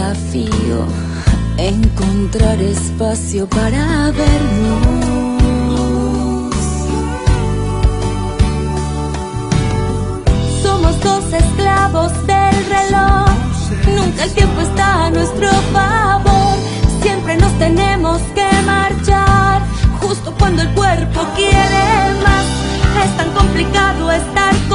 desafío encontrar espacio para vernos. Somos dos esclavos del reloj, nunca el tiempo está a nuestro favor. Siempre nos tenemos que marchar justo cuando el cuerpo quiere más. Es tan complicado estar